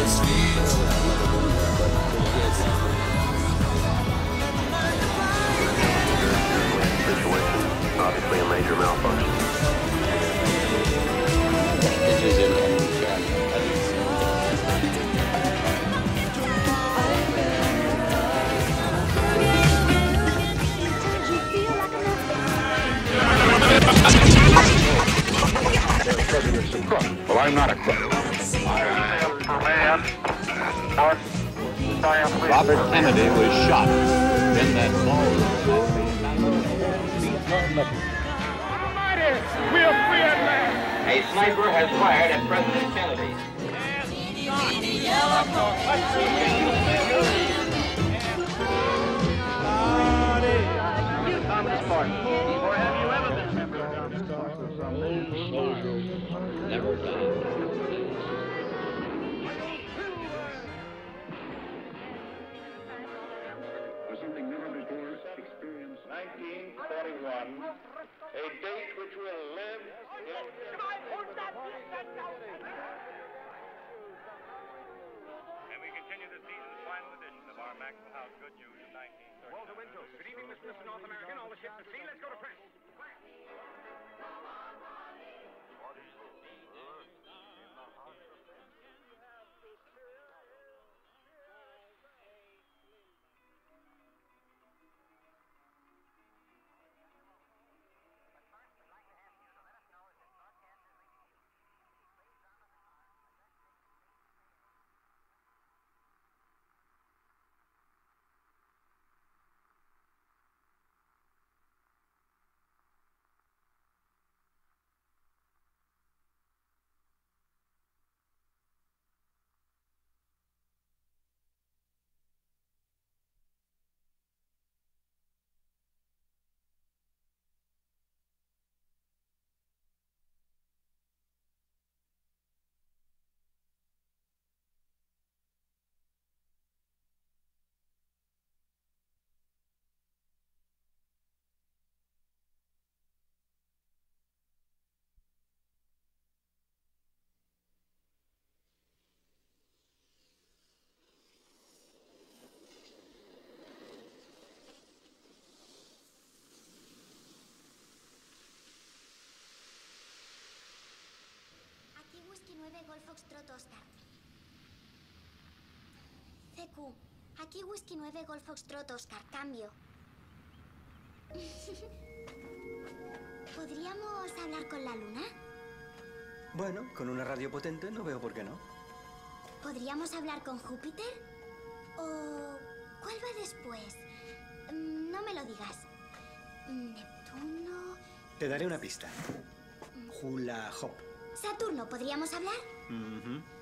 Obviously a major malfunction. Well, I'm not a crook. Robert Kennedy was shot in that ballroom. We're free at last. A sniper has fired at President Kennedy. Thomas Martin. Or have you ever been a member of Thomas Martin? Never done. Something never before experienced. 1941, a date which will live in... And we continue the season's final edition of our Maxwell House Good News of 1930. Walter Winchell. Good evening, Mr. North American. All the ships at sea. Let's go to press. Whisky 9 Golf Foxtrot Oscar. CQ, aquí Whisky 9 Golf Foxtrot Oscar, cambio. ¿Podríamos hablar con la luna? Bueno, con una radio potente no veo por qué no. ¿Podríamos hablar con Júpiter? ¿O cuál va después? No me lo digas. Neptuno... Te daré una pista. Hula Hop. Saturno, ¿podríamos hablar? Mhm.